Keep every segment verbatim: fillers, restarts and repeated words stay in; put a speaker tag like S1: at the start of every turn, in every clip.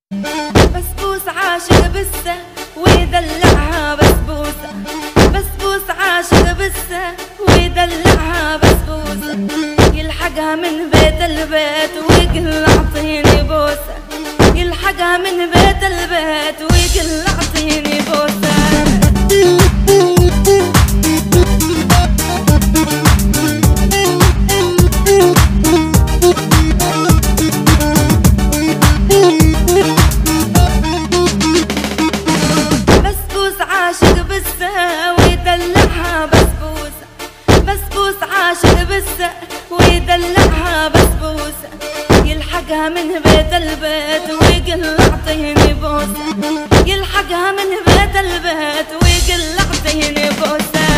S1: بسبوس عاشق بسه ويدلعها بسبوسة، بسبوس عاشق بسه ويدلعها بسبوسة، يلحقها من بيت البيت ويقول اعطيني بوسة، يلحقها من بيت البيت ويقول اعطيني بوسة. عاشق بسه ويدلعها بسبوسة، بسبوس عاشق بسه ويدلعها بسبوسة، يلحقها من بيت البيت ويقول اعطيني بوسة، يلحقها من بيت البيت ويقول اعطيني بوسة.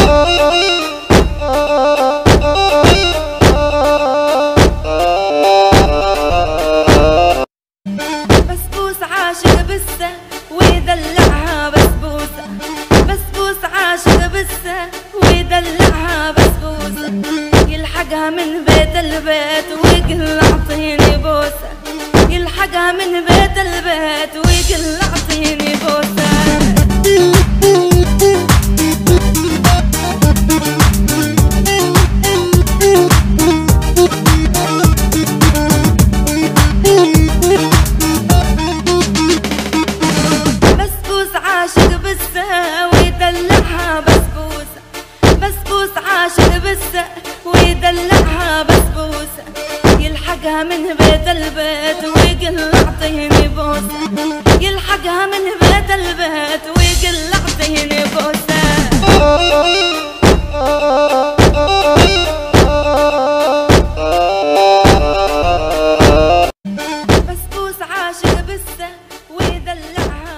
S1: بسبوس عاشق بسه ويدلعها بسبوسة، بسبوس عاشق بسه ويدلعها بسبوسة، يلحقها من بيت البيت ويقول اعطيني بوسة، يلحقها من بيت البيت ويقول اعطيني بوسة. عاشق بسه ويدلعها بسبوسة، بسبوس عاشق بسه ويدلعها بسبوسة، يلحقها من بيت البيت ويقول اعطيني بوسة، يلحقها من بيت البيت ويقول اعطيني بوسة. بسبوس عاشق بسه ويدلعها